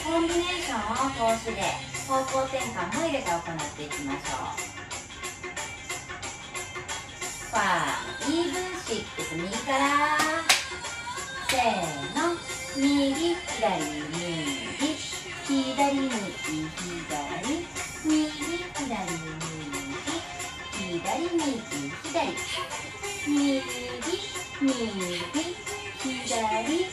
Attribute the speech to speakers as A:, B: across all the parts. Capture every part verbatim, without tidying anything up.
A: コンビネーションを投手で方向転換も入れて行っていきましょう。ファイブ、シックス、右からせーの、右、左、右、左、右、左、右、左、右、左、右、左、右、右、左、左、右、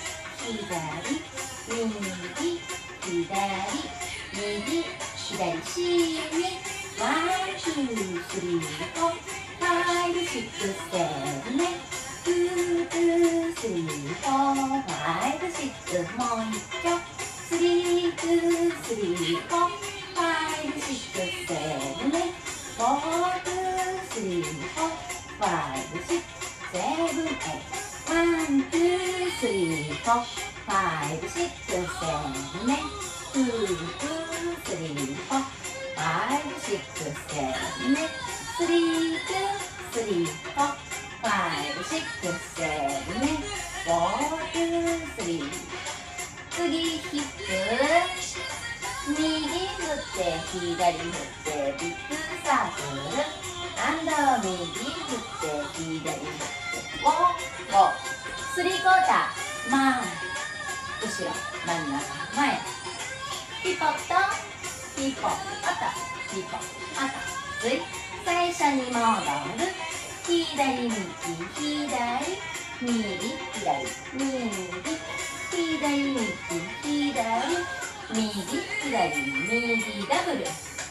A: 左、右、左、C にワン、ツー、スリー、フォー、ファイブ、シックス、セブン、エイト、ツー、ツー、スリー、フォー、ファイブ、シックス、もう一丁、スリー、ツー、スリー、フォー、ファイブ、シックス、セブン、エイト、フォー、ツー、スリー、フォー、ファイブ、シックス、セブン、エイト、ワン、ツー、スリー、フォー、ファイブ、シックス、セブン、エイト、ツー、ツー、スリー、フォー、ファイブ、シックス、セブン、エイト、スリー、ツー、スリー、フォー、ファイブ、シックス、セブン、エイト、フォー、ツー、スリー、次ヒップ、右振って左振ってビッグサークル、アンド右振って左振ってウォー、ウォー、スリークォーター、前、後ろ、真ん中、前、ヒポット、ヒポット、ヒポット、つい、最初に戻る、左、右、左、右、左、右、左、右、左、右、左、右、ダブル。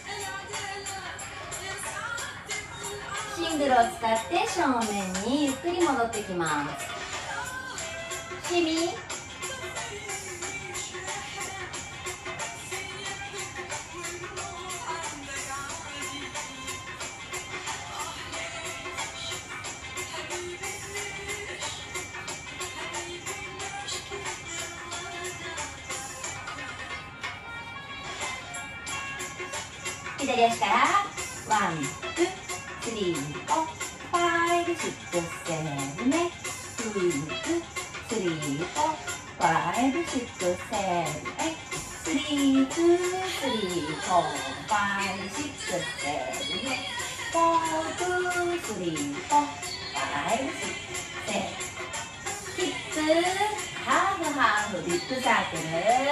A: シングルを使って正面にゆっくり戻ってきます。シミ。左足からワン、ツー、スリー、フォー、ファイブ、シックス、セブン、エイト、ツー、スリー、フォー、ファイブ、シックス、セブン、エイト、スリー、ツー、スリー、フォー、ファイブ、シックス、セブン、エイト、フォー、ツー、スリー、フォー、ファイブ、シックス、セブン、ヒップ、ハーフ、ハーフ、ビッグサークル、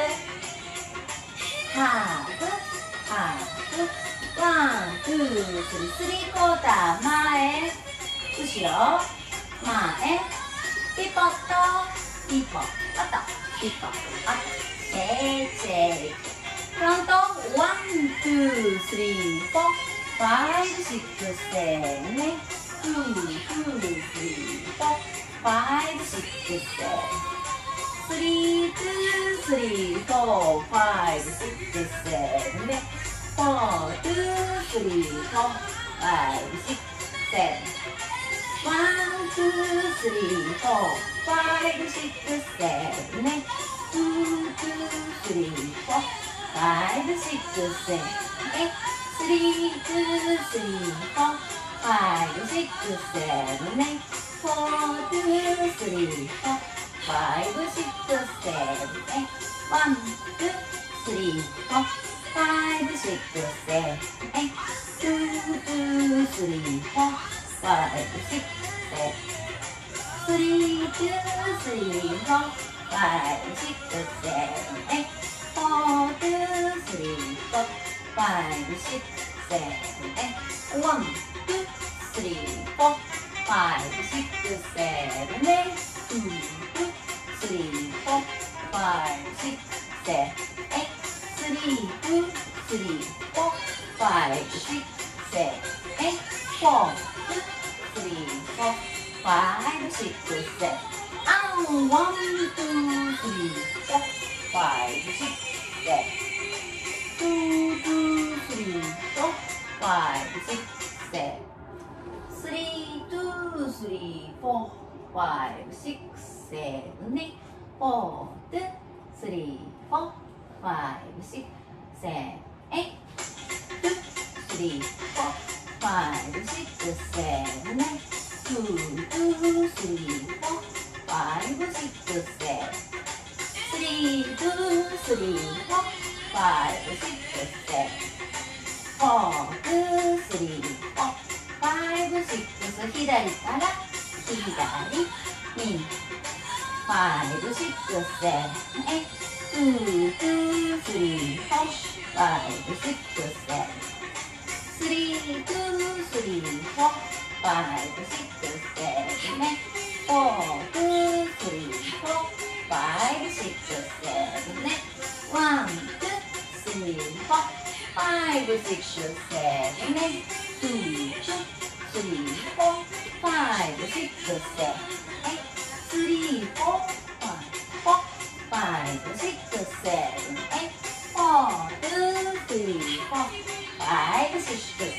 A: ハーフ、ハーフ、ワン、ツー、スリー、スリークォーター、前、後ろ、前、ピポット、ピポット、ピポット、シェイク、シェイク、フロント、ワン、ツー、スリー、フォー、ファイブ、シックス、セブン、エイト、ツー、ツー、スリー、フォー、ファイブ、シックス、セブン、スリー、ツー、スリー、フォー、ファイブ、シックス、セブン、エイト、フォー、ツー、スリー、フォー、ファイブ、シックス、セブン、ワン、ツー、スリー、フォー、ファイブ、シックス、セブン、エイト、ツー、ツー、スリー、フォー、ファイブ、シックス、セブン、エイト、スリー、ツー、スリー、フォー、ファイブ、シックス、セブン、エイト、フォー、ツー、スリー、フォー、ファイブ、シックス、セブン、エイト、ワン、ツー、スリー、フォー、ファイブ、シックス、セブン、エイト、ツー、ツー、スリー、フォー、ファイブ、シックス、セブン、スリー、ツー、スリー、フォー、ファイブ、シックス、セブン、エイト、フォー、ツー、スリー、フォー、ファイブ、シックス、セブン、エイト、ワン、ツー、スリー、フォー、ファイブ、シックス、セブン、エイト、ツー、スリー、フォー、ファイブ、シックス、セブン、エイト、スリー、ツー、スリー、フォー、ファイブ、シックス、セブン、エイト、フォー、ツー、スリー、フォー、ファイブ、シックス、セブン、アン、ワン、ツー、スリー、フォー、ファイブ、シックス、セブン、ツー、ツー、スリー、フォー、ファイブ、シックス、セブン、スリー、ツー、スリー、フォー、ファイブ、シックス、セブン、エイト、フォー、ツー、スリー、フォー、ファイブ、シックス、セブン、エイト、ツー、スリー、フォー、ファイブ、シックス、セブン、エイト、ツー、ツー、スリー、フォー、ファイブ、シックス、セブン、スリー、 three, two, three, four, five, six, seven. four, two, three, four, five, six. 左から左、右。five, six, seven, eight. two, two, three, four, five, six, seven. three, two, three, four, five, six, seven, eight. four, two, three, four, five, six, seven, eight. one, two, three, four, five, six, seven, eight. two, two, three, four, five, six, seven, eight. three, four, five, four, five, six, seven, eight. four, two, three, four, five, six,